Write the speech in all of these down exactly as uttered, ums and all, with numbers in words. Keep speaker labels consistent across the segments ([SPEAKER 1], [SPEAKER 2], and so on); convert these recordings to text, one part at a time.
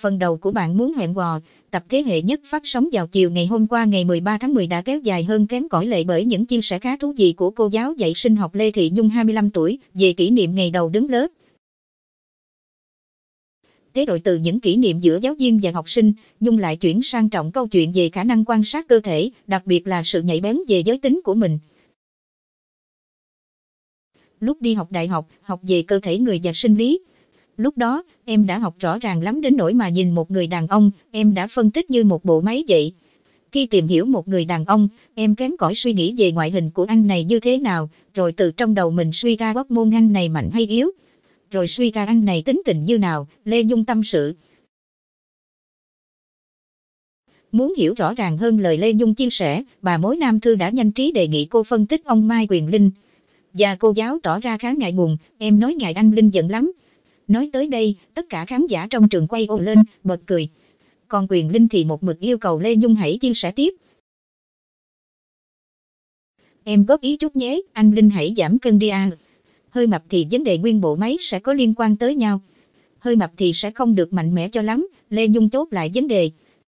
[SPEAKER 1] Phần đầu của Bạn Muốn Hẹn Hò, tập thế hệ nhất phát sóng vào chiều ngày hôm qua ngày mười ba tháng mười đã kéo dài hơn kém cỏi lệ bởi những chia sẻ khá thú vị của cô giáo dạy sinh học Lê Thị Nhung hai mươi lăm tuổi về kỷ niệm ngày đầu đứng lớp. Thế rồi từ những kỷ niệm giữa giáo viên và học sinh, Nhung lại chuyển sang trọng câu chuyện về khả năng quan sát cơ thể, đặc biệt là sự nhạy bén về giới tính của mình. Lúc đi học đại học, học về cơ thể người và sinh lý. Lúc đó, em đã học rõ ràng lắm đến nỗi mà nhìn một người đàn ông, em đã phân tích như một bộ máy vậy. Khi tìm hiểu một người đàn ông, em kém cỏi suy nghĩ về ngoại hình của anh này như thế nào, rồi từ trong đầu mình suy ra hormone anh này mạnh hay yếu. Rồi suy ra anh này tính tình như nào, Lê Nhung tâm sự. Muốn hiểu rõ ràng hơn lời Lê Nhung chia sẻ, bà mối Nam Thư đã nhanh trí đề nghị cô phân tích ông Mai Quyền Linh. Và cô giáo tỏ ra khá ngại ngùng, em nói ngại anh Linh giận lắm. Nói tới đây, tất cả khán giả trong trường quay ồ lên, bật cười. Còn Quyền Linh thì một mực yêu cầu Lê Nhung hãy chia sẻ tiếp. Em góp ý chút nhé, anh Linh hãy giảm cân đi à. Hơi mập thì vấn đề nguyên bộ máy sẽ có liên quan tới nhau. Hơi mập thì sẽ không được mạnh mẽ cho lắm, Lê Nhung chốt lại vấn đề.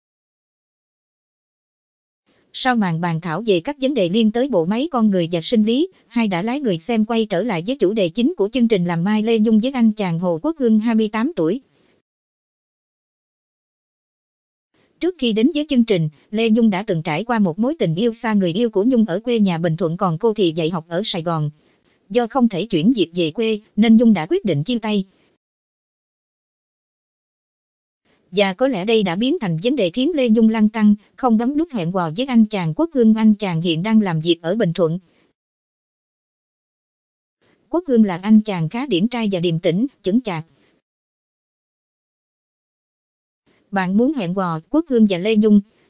[SPEAKER 1] Sau màn bàn thảo về các vấn đề liên tới bộ máy con người và sinh lý, hai đã lái người xem quay trở lại với chủ đề chính của chương trình làm mai Lê Nhung với anh chàng Hồ Quốc Hưng hai mươi tám tuổi. Trước khi đến với chương trình, Lê Nhung đã từng trải qua một mối tình yêu xa người yêu của Nhung ở quê nhà Bình Thuận, còn cô thì dạy học ở Sài Gòn. Do không thể chuyển việc về quê, nên Nhung đã quyết định chia tay. Và có lẽ đây đã biến thành vấn đề khiến Lê Nhung lăn tăn, không bấm nút hẹn hò với anh chàng Quốc Hưng. Anh chàng hiện đang làm việc ở Bình Thuận. Quốc Hưng là anh chàng khá điển trai và điềm tĩnh, chững chạc. Bạn muốn hẹn hò, Quốc Hưng và Lê Nhung.